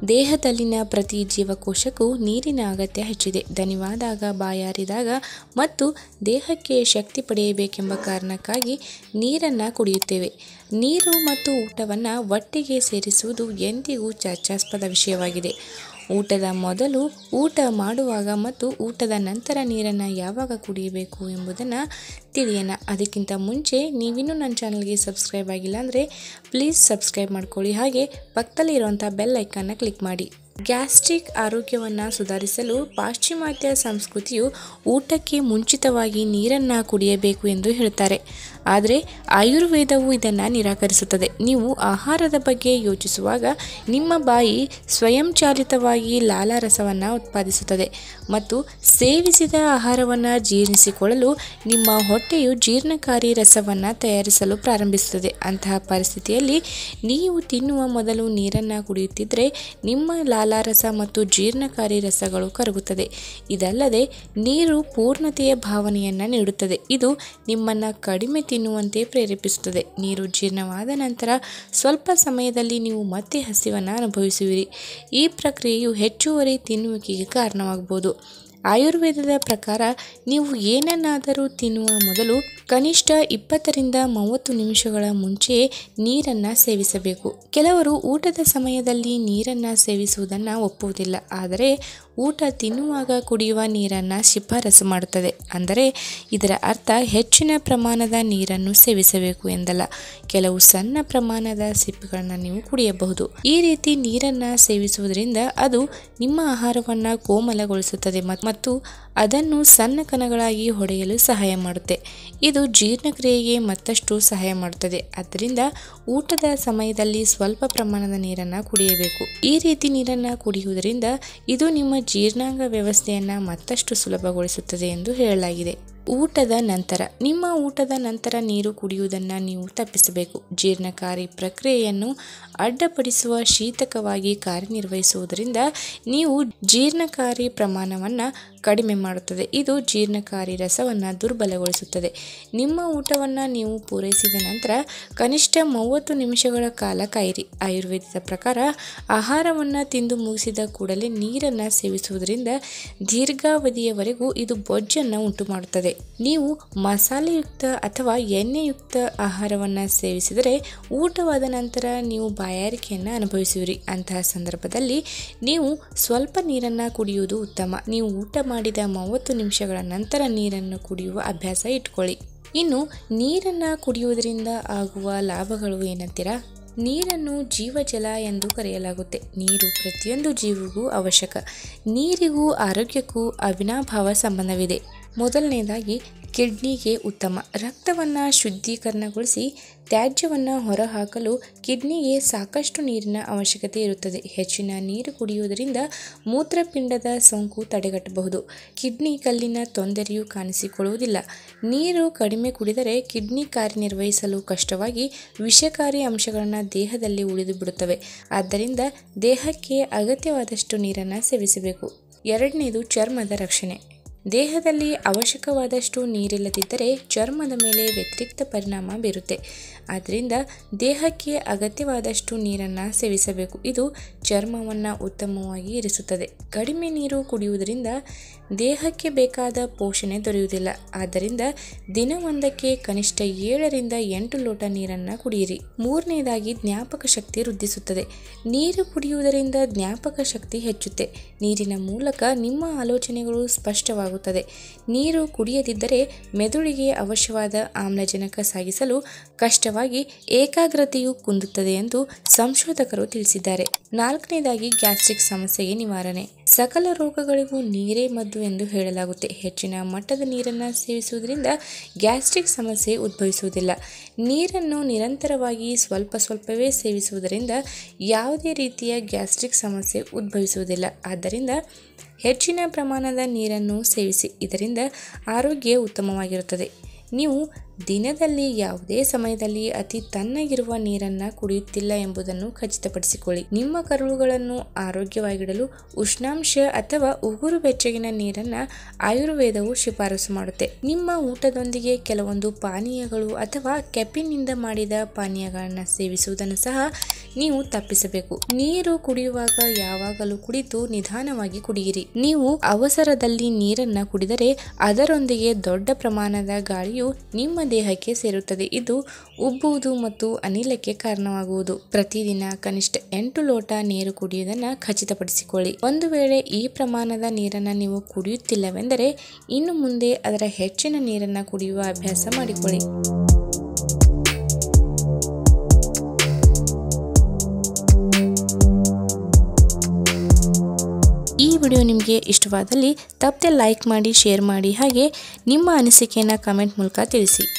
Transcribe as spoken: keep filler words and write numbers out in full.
ದೇಹದಲ್ಲಿನ ಪ್ರತಿ ಜೀವಕೋಶಕ್ಕೂ ನೀರಿನ ಅಗತ್ಯ ಹೆಚ್ಚಿದೆ. ದಣಿವಾದಾಗ, ಬಾಯಾರಿದಾಗ ಮತ್ತು ದೇಹಕ್ಕೆ ಶಕ್ತಿ ಪಡೆಯಬೇಕೆಂಬ ಕಾರಣಕ್ಕಾಗಿ ನೀರನ್ನು ಕುಡಿಯುತ್ತೇವೆ. ನೀರು ಮತ್ತು ಊಟವನ್ನು ಒಟ್ಟಿಗೆ ಸೇರಿಸುವುದು ಎಂದಿಗೂ ಚರ್ಚಾಸ್ಪದ ವಿಷಯವಾಗಿದೆ. ಊಟದ ಮೊದಲು, ಊಟ ಮಾಡುವಾಗ ಮತ್ತು ಊಟದ ನಂತರ ನೀರನ್ನು ಯಾವಾಗ ಕುಡಿಯಬೇಕು ಎಂಬುದನ್ನು ತಿಳಿಯೋಣ. ಅದಕ್ಕಿಂತ ಮುಂಚೆ ನೀವಿನ್ನೂ ನನ್ನ ಚಾನಲ್ಗೆ ಸಬ್ಸ್ಕ್ರೈಬ್ ಆಗಿಲ್ಲ ಅಂದರೆ ಪ್ಲೀಸ್ ಸಬ್ಸ್ಕ್ರೈಬ್ ಮಾಡ್ಕೊಳ್ಳಿ. ಹಾಗೆ ಪಕ್ಕದಲ್ಲಿ ಇರುವಂಥ ಬೆಲ್ ಐಕನ್ನ ಕ್ಲಿಕ್ ಮಾಡಿ. ಗ್ಯಾಸ್ಟ್ರಿಕ್ ಆರೋಗ್ಯವನ್ನು ಸುಧಾರಿಸಲು ಪಾಶ್ಚಿಮಾತ್ಯ ಸಂಸ್ಕೃತಿಯು ಊಟಕ್ಕೆ ಮುಂಚಿತವಾಗಿ ನೀರನ್ನು ಕುಡಿಯಬೇಕು ಎಂದು ಹೇಳುತ್ತಾರೆ. ಆದರೆ ಆಯುರ್ವೇದವು ಇದನ್ನು ನಿರಾಕರಿಸುತ್ತದೆ. ನೀವು ಆಹಾರದ ಬಗ್ಗೆ ಯೋಚಿಸುವಾಗ ನಿಮ್ಮ ಬಾಯಿ ಸ್ವಯಂಚಾಲಿತವಾಗಿ ಲಾಲಾರಸವನ್ನು ಉತ್ಪಾದಿಸುತ್ತದೆ ಮತ್ತು ಸೇವಿಸಿದ ಆಹಾರವನ್ನು ಜೀರ್ಣಿಸಿಕೊಳ್ಳಲು ನಿಮ್ಮ ಹೊಟ್ಟೆಯು ಜೀರ್ಣಕಾರಿ ರಸವನ್ನು ತಯಾರಿಸಲು ಪ್ರಾರಂಭಿಸುತ್ತದೆ. ಅಂತಹ ಪರಿಸ್ಥಿತಿಯಲ್ಲಿ ನೀವು ತಿನ್ನುವ ಮೊದಲು ನೀರನ್ನು ಕುಡಿಯುತ್ತಿದ್ದರೆ ನಿಮ್ಮ ಲಾಲಾರಸ ಮತ್ತು ಜೀರ್ಣಕಾರಿ ರಸಗಳು ಕರಗುತ್ತದೆ. ಇದಲ್ಲದೆ ನೀರು ಪೂರ್ಣತೆಯ ಭಾವನೆಯನ್ನು ನೀಡುತ್ತದೆ. ಇದು ನಿಮ್ಮನ್ನು ಕಡಿಮೆ ತಿನ್ನುವಂತೆ ಪ್ರೇರೇಪಿಸುತ್ತದೆ. ನೀರು ಜೀರ್ಣವಾದ ನಂತರ ಸ್ವಲ್ಪ ಸಮಯದಲ್ಲಿ ನೀವು ಮತ್ತೆ ಹಸಿವನ್ನು ಅನುಭವಿಸುವಿರಿ. ಈ ಪ್ರಕ್ರಿಯೆಯು ಹೆಚ್ಚುವರಿ ತಿನ್ನುವಿಕೆಗೆ ಕಾರಣವಾಗಬಹುದು. ಆಯುರ್ವೇದದ ಪ್ರಕಾರ ನೀವು ಏನನ್ನಾದರೂ ತಿನ್ನುವ ಮೊದಲು ಕನಿಷ್ಠ ಇಪ್ಪತ್ತರಿಂದ ಮೂವತ್ತು ನಿಮಿಷಗಳ ಮುಂಚೆಯೇ ನೀರನ್ನು ಸೇವಿಸಬೇಕು. ಕೆಲವರು ಊಟದ ಸಮಯದಲ್ಲಿ ನೀರನ್ನು ಸೇವಿಸುವುದನ್ನು ಒಪ್ಪುವುದಿಲ್ಲ, ಆದರೆ ಊಟ ತಿನ್ನುವಾಗ ಕುಡಿಯುವ ನೀರನ್ನು ಶಿಫಾರಸು ಮಾಡುತ್ತದೆ. ಅಂದರೆ ಇದರ ಅರ್ಥ ಹೆಚ್ಚಿನ ಪ್ರಮಾಣದ ನೀರನ್ನು ಸೇವಿಸಬೇಕು ಎಂದಲ್ಲ. ಕೆಲವು ಸಣ್ಣ ಪ್ರಮಾಣದ ಸಿಪ್ಪುಗಳನ್ನು ನೀವು ಕುಡಿಯಬಹುದು. ಈ ರೀತಿ ನೀರನ್ನು ಸೇವಿಸುವುದರಿಂದ ಅದು ನಿಮ್ಮ ಆಹಾರವನ್ನು ಕೋಮಲಗೊಳಿಸುತ್ತದೆ ಮತ್ತು ಅದನ್ನು ಸಣ್ಣ ಕಣಗಳಾಗಿ ಹೊಡೆಯಲು ಸಹಾಯ ಮಾಡುತ್ತೆ. ಇದು ಜೀರ್ಣಕ್ರಿಯೆಗೆ ಮತ್ತಷ್ಟು ಸಹಾಯ ಮಾಡುತ್ತದೆ. ಆದ್ದರಿಂದ ಊಟದ ಸಮಯದಲ್ಲಿ ಸ್ವಲ್ಪ ಪ್ರಮಾಣದ ನೀರನ್ನು ಕುಡಿಯಬೇಕು. ಈ ರೀತಿ ನೀರನ್ನು ಕುಡಿಯುವುದರಿಂದ ಇದು ನಿಮ್ಮ ಜೀರ್ಣಾಂಗ ವ್ಯವಸ್ಥೆಯನ್ನು ಮತ್ತಷ್ಟು ಸುಲಭಗೊಳಿಸುತ್ತದೆ ಎಂದು ಹೇಳಲಾಗಿದೆ. ಊಟದ ನಂತರ, ನಿಮ್ಮ ಊಟದ ನಂತರ ನೀರು ಕುಡಿಯುವುದನ್ನು ನೀವು ತಪ್ಪಿಸಬೇಕು. ಜೀರ್ಣಕಾರಿ ಪ್ರಕ್ರಿಯೆಯನ್ನು ಅಡ್ಡಿಪಡಿಸುವ ಶೀತಕವಾಗಿ ಕಾರ್ಯನಿರ್ವಹಿಸುವುದರಿಂದ ನೀವು ಜೀರ್ಣಕಾರಿ ಪ್ರಮಾಣವನ್ನು ಕಡಿಮೆ ಮಾಡುತ್ತದೆ. ಇದು ಜೀರ್ಣಕಾರಿ ರಸವನ್ನು ದುರ್ಬಲಗೊಳಿಸುತ್ತದೆ. ನಿಮ್ಮ ಊಟವನ್ನು ನೀವು ಪೂರೈಸಿದ ನಂತರ ಕನಿಷ್ಠ ಮೂವತ್ತು ನಿಮಿಷಗಳ ಕಾಲ ಕಾಯಿರಿ. ಆಯುರ್ವೇದದ ಪ್ರಕಾರ ಆಹಾರವನ್ನು ತಿಂದು ಮುಗಿಸಿದ ಕೂಡಲೇ ನೀರನ್ನು ಸೇವಿಸುವುದರಿಂದ ದೀರ್ಘಾವಧಿಯವರೆಗೂ ಇದು ಬೊಜ್ಜನ್ನು ಉಂಟು ಮಾಡುತ್ತದೆ. ನೀವು ಮಸಾಲೆಯುಕ್ತ ಅಥವಾ ಎಣ್ಣೆಯುಕ್ತ ಆಹಾರವನ್ನು ಸೇವಿಸಿದರೆ ಊಟವಾದ ನಂತರ ನೀವು ಬಾಯಾರಿಕೆಯನ್ನು ಅನುಭವಿಸುವಿರಿ. ಅಂತಹ ಸಂದರ್ಭದಲ್ಲಿ ನೀವು ಸ್ವಲ್ಪ ನೀರನ್ನು ಕುಡಿಯುವುದು ಉತ್ತಮ. ನೀವು ಊಟ ಮಾಡಿದ ಮೂವತ್ತು ನಿಮಿಷಗಳ ನಂತರ ನೀರನ್ನು ಕುಡಿಯುವ ಅಭ್ಯಾಸ ಇಟ್ಕೊಳ್ಳಿ. ಇನ್ನು ನೀರನ್ನು ಕುಡಿಯುವುದರಿಂದ ಆಗುವ ಲಾಭಗಳು ಏನಂತೀರಾ? ನೀರನ್ನು ಜೀವಜಲ ಎಂದು ಕರೆಯಲಾಗುತ್ತೆ. ನೀರು ಪ್ರತಿಯೊಂದು ಜೀವಿಗೂ ಅವಶ್ಯಕ. ನೀರಿಗೂ ಆರೋಗ್ಯಕ್ಕೂ ಅವಿನಾಭಾವ ಸಂಬಂಧವಿದೆ. ಮೊದಲನೇದಾಗಿ ಕಿಡ್ನಿಗೆ ಉತ್ತಮ. ರಕ್ತವನ್ನು ಶುದ್ಧೀಕರಣಗೊಳಿಸಿ ತ್ಯಾಜ್ಯವನ್ನು ಹೊರಹಾಕಲು ಕಿಡ್ನಿಗೆ ಸಾಕಷ್ಟು ನೀರಿನ ಅವಶ್ಯಕತೆ ಇರುತ್ತದೆ. ಹೆಚ್ಚಿನ ನೀರು ಕುಡಿಯುವುದರಿಂದ ಮೂತ್ರಪಿಂಡದ ಸೋಂಕು ತಡೆಗಟ್ಟಬಹುದು. ಕಿಡ್ನಿ ಕಲ್ಲಿನ ತೊಂದರೆಯೂ ಕಾಣಿಸಿಕೊಳ್ಳುವುದಿಲ್ಲ. ನೀರು ಕಡಿಮೆ ಕುಡಿದರೆ ಕಿಡ್ನಿ ಕಾರ್ಯನಿರ್ವಹಿಸಲು ಕಷ್ಟವಾಗಿ ವಿಷಕಾರಿ ಅಂಶಗಳನ್ನು ದೇಹದಲ್ಲಿ ಉಳಿದು ಬಿಡುತ್ತವೆ. ಆದ್ದರಿಂದ ದೇಹಕ್ಕೆ ಅಗತ್ಯವಾದಷ್ಟು ನೀರನ್ನು ಸೇವಿಸಬೇಕು. ಎರಡನೇದು ಚರ್ಮದ ರಕ್ಷಣೆ. ದೇಹದಲ್ಲಿ ಅವಶ್ಯಕವಾದಷ್ಟು ನೀರಿಲ್ಲದಿದ್ದರೆ ಚರ್ಮದ ಮೇಲೆ ವ್ಯತಿರಿಕ್ತ ಪರಿಣಾಮ ಬೀರುತ್ತೆ. ಆದ್ದರಿಂದ ದೇಹಕ್ಕೆ ಅಗತ್ಯವಾದಷ್ಟು ನೀರನ್ನು ಸೇವಿಸಬೇಕು. ಇದು ಚರ್ಮವನ್ನು ಉತ್ತಮವಾಗಿ ಇರಿಸುತ್ತದೆ. ಕಡಿಮೆ ನೀರು ಕುಡಿಯುವುದರಿಂದ ದೇಹಕ್ಕೆ ಬೇಕಾದ ಪೋಷಣೆ ದೊರೆಯುವುದಿಲ್ಲ. ಆದ್ದರಿಂದ ದಿನವೊಂದಕ್ಕೆ ಕನಿಷ್ಠ ಏಳರಿಂದ ಎಂಟು ಲೋಟ ನೀರನ್ನು ಕುಡಿಯಿರಿ. ಮೂರನೇದಾಗಿ ಜ್ಞಾಪಕ ಶಕ್ತಿ ವೃದ್ಧಿಸುತ್ತದೆ. ನೀರು ಕುಡಿಯುವುದರಿಂದ ಜ್ಞಾಪಕ ಶಕ್ತಿ ಹೆಚ್ಚುತ್ತೆ. ನೀರಿನ ಮೂಲಕ ನಿಮ್ಮ ಆಲೋಚನೆಗಳು ಸ್ಪಷ್ಟವಾಗುತ್ತದೆ. ನೀರು ಕುಡಿಯದಿದ್ದರೆ ಮೆದುಳಿಗೆ ಅವಶ್ಯವಾದ ಆಮ್ಲಜನಕ ಸಾಗಿಸಲು ಕಷ್ಟವಾಗಿ ಏಕಾಗ್ರತೆಯು ಕುಂದುತ್ತದೆ ಎಂದು ಸಂಶೋಧಕರು ತಿಳಿಸಿದ್ದಾರೆ. ನಾಲ್ಕನೇದಾಗಿ ಗ್ಯಾಸ್ಟ್ರಿಕ್ ಸಮಸ್ಯೆಗೆ ನಿವಾರಣೆ. ಸಕಲ ರೋಗಗಳಿಗೂ ನೀರೇ ಮದ್ದು ಎಂದು ಹೇಳಲಾಗುತ್ತೆ. ಹೆಚ್ಚಿನ ಮಟ್ಟದ ನೀರನ್ನು ಸೇವಿಸುವುದರಿಂದ ಗ್ಯಾಸ್ಟ್ರಿಕ್ ಸಮಸ್ಯೆ ಉದ್ಭವಿಸುವುದಿಲ್ಲ. ನೀರನ್ನು ನಿರಂತರವಾಗಿ ಸ್ವಲ್ಪ ಸ್ವಲ್ಪವೇ ಸೇವಿಸುವುದರಿಂದ ಯಾವುದೇ ರೀತಿಯ ಗ್ಯಾಸ್ಟ್ರಿಕ್ ಸಮಸ್ಯೆ ಉದ್ಭವಿಸುವುದಿಲ್ಲ. ಆದ್ದರಿಂದ ಹೆಚ್ಚಿನ ಪ್ರಮಾಣದ ನೀರನ್ನು ಸೇವಿಸಿ. ಇದರಿಂದ ಆರೋಗ್ಯ ಉತ್ತಮವಾಗಿರುತ್ತದೆ. ನೀವು ದಿನದಲ್ಲಿ ಯಾವುದೇ ಸಮಯದಲ್ಲಿ ಅತಿ ತಣ್ಣಗಿರುವ ನೀರನ್ನ ಕುಡಿಯುತ್ತಿಲ್ಲ ಎಂಬುದನ್ನು ಖಚಿತಪಡಿಸಿಕೊಳ್ಳಿ. ನಿಮ್ಮ ಕರುಳುಗಳನ್ನು ಆರೋಗ್ಯವಾಗಿಡಲು ಉಷ್ಣಾಂಶ ಅಥವಾ ಉಗುರು ಬೆಚ್ಚಗಿನ ನೀರನ್ನ ಆಯುರ್ವೇದವು ಶಿಫಾರಸು ಮಾಡುತ್ತೆ. ನಿಮ್ಮ ಊಟದೊಂದಿಗೆ ಕೆಲವೊಂದು ಪಾನೀಯಗಳು ಅಥವಾ ಕೆಫಿನ್ನಿಂದ ಮಾಡಿದ ಪಾನೀಯಗಳನ್ನ ಸೇವಿಸುವುದನ್ನು ಸಹ ನೀವು ತಪ್ಪಿಸಬೇಕು. ನೀರು ಕುಡಿಯುವಾಗ ಯಾವಾಗಲೂ ಕುಡಿದು ನಿಧಾನವಾಗಿ ಕುಡಿಯಿರಿ. ನೀವು ಅವಸರದಲ್ಲಿ ನೀರನ್ನ ಕುಡಿದರೆ ಅದರೊಂದಿಗೆ ದೊಡ್ಡ ಪ್ರಮಾಣದ ಗಾಳಿಯು ನಿಮ್ಮ ದೇಹಕ್ಕೆ ಸೇರುತ್ತದೆ. ಇದು ಉಬ್ಬುವುದು ಮತ್ತು ಅನಿಲಕ್ಕೆ ಕಾರಣವಾಗುವುದು. ಪ್ರತಿದಿನ ಕನಿಷ್ಠ ಎಂಟು ಲೋಟ ನೀರು ಕುಡಿಯುವುದನ್ನು ಖಚಿತಪಡಿಸಿಕೊಳ್ಳಿ. ಒಂದು ವೇಳೆ ಈ ಪ್ರಮಾಣದ ನೀರನ್ನು ನೀವು ಕುಡಿಯುತ್ತಿಲ್ಲವೆಂದರೆ ಇನ್ನು ಮುಂದೆ ಅದರ ಹೆಚ್ಚಿನ ನೀರನ್ನು ಕುಡಿಯುವ ಅಭ್ಯಾಸ ಮಾಡಿಕೊಳ್ಳಿ. ಈ ವಿಡಿಯೋ ನಿಮಗೆ ಇಷ್ಟವಾದಲ್ಲಿ ತಪ್ಪದೆ ಲೈಕ್ ಮಾಡಿ, ಶೇರ್ ಮಾಡಿ, ಹಾಗೆ ನಿಮ್ಮ ಅನಿಸಿಕೆಯನ್ನು ಕಮೆಂಟ್ ಮೂಲಕ ತಿಳಿಸಿ.